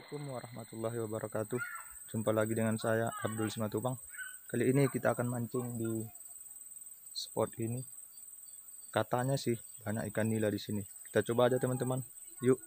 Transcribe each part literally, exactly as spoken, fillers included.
Assalamualaikum warahmatullahi wabarakatuh. Jumpa lagi dengan saya Abdul Simatupang. Kali ini kita akan mancing di spot ini. Katanya sih banyak ikan nila di sini. Kita coba aja teman-teman. Yuk.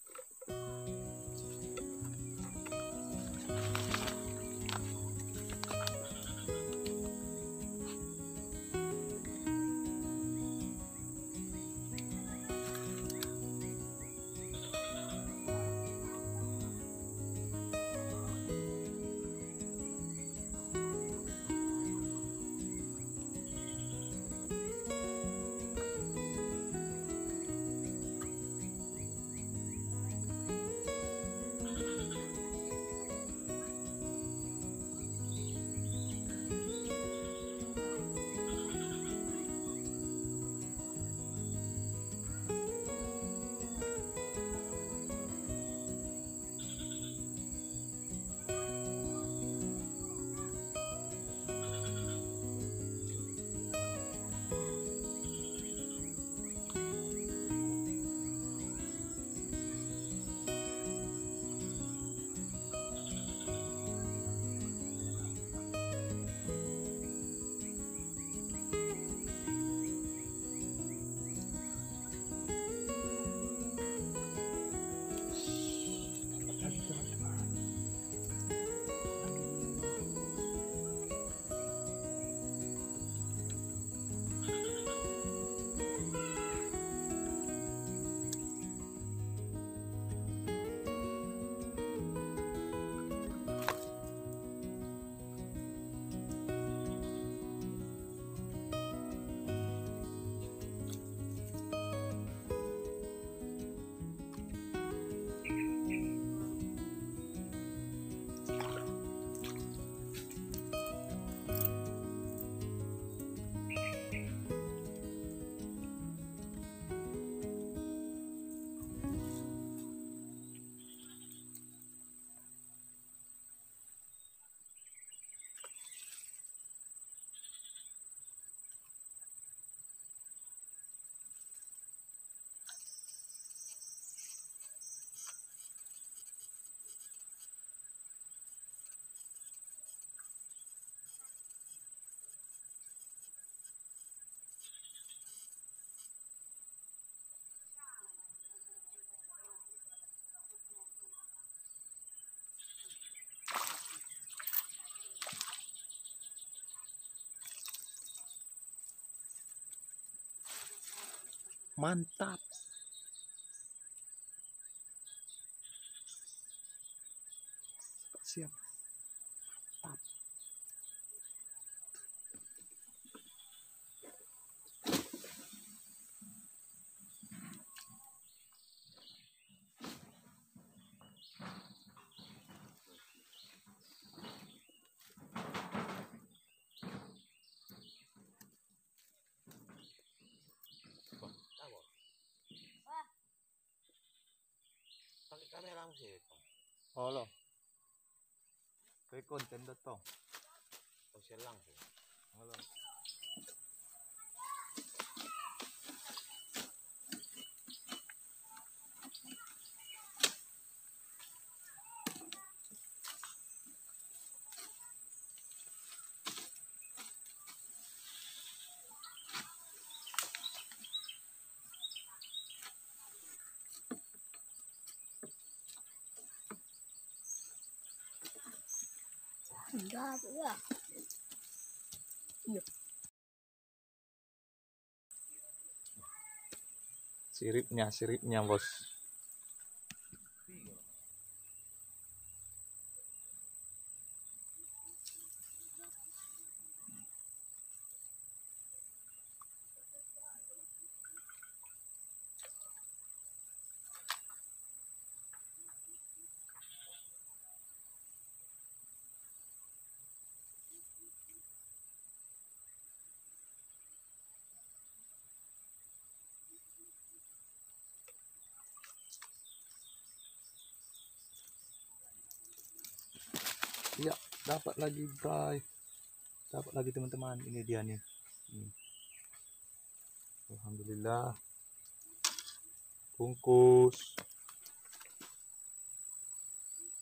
Mantap. Siap. Mantap. Pakai kamera sih. Halo. Kayak konten to. Konsen langsung. Halo. Enggak, ya. Iya. Siripnya, siripnya bos. Iya, dapat lagi, bray. Dapat lagi teman-teman. Ini dia nih. Hmm. Alhamdulillah. Bungkus.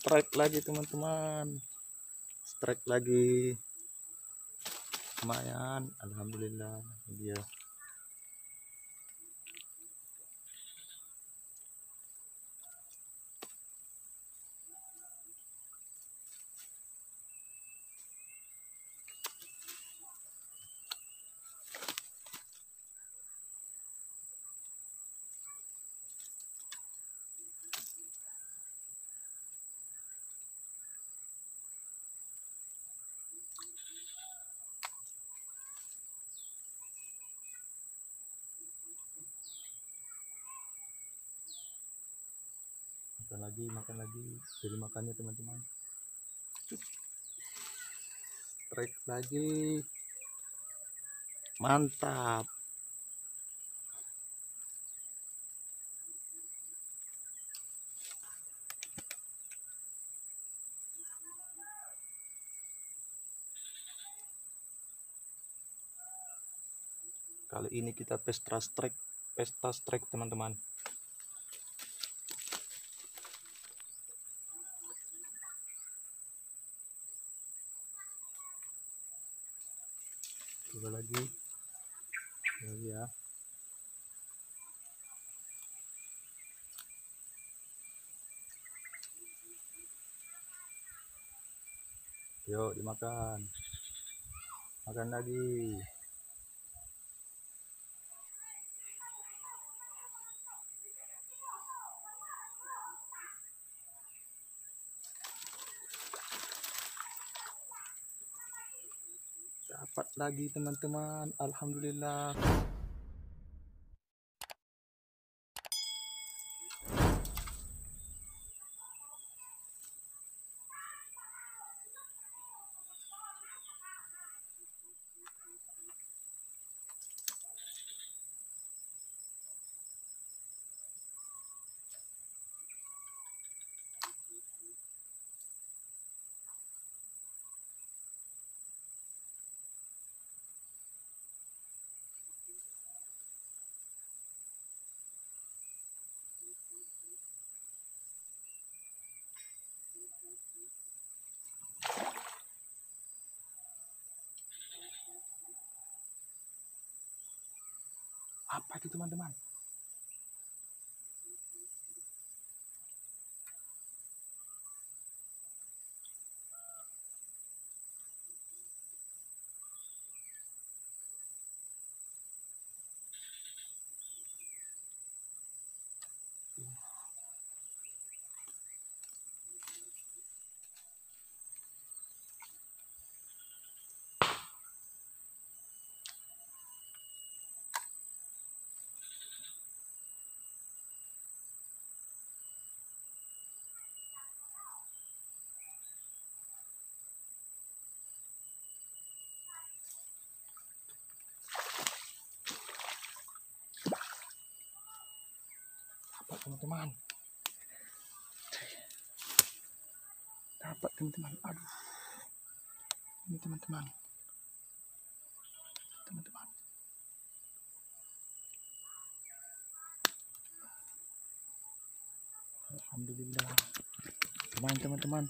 strike lagi teman-teman, strike lagi, lumayan, alhamdulillah dia. Makan lagi, makan lagi, jadi makannya teman-teman. Strike lagi, mantap. Kali ini kita pesta strike, pesta strike teman-teman. Coba lagi, lagi ya. Yuk dimakan, makan lagi. Dapat lagi teman-teman, alhamdulillah. Apa itu teman-teman? Dapat teman-teman, dapat teman-teman. Aduh, ini teman-teman, teman-teman. Alhamdulillah, lumayan teman-teman.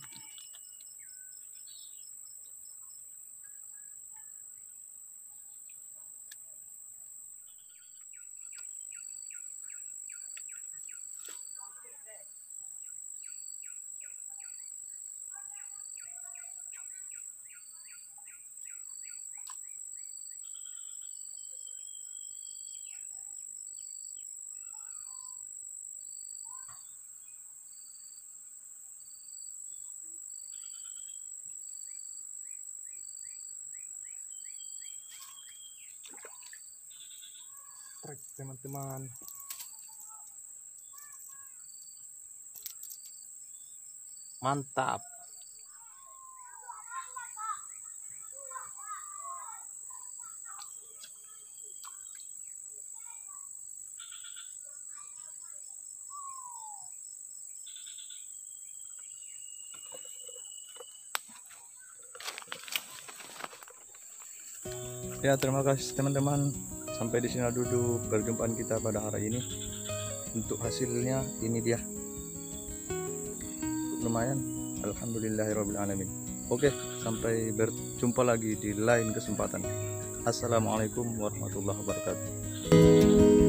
Strike teman-teman. Mantap. Ya, terima kasih teman-teman. Sampai di sini dulu perjumpaan kita pada hari ini. Untuk hasilnya ini dia. Lumayan. Alhamdulillahirabbil alamin. Oke, sampai berjumpa lagi di lain kesempatan. Assalamualaikum warahmatullahi wabarakatuh.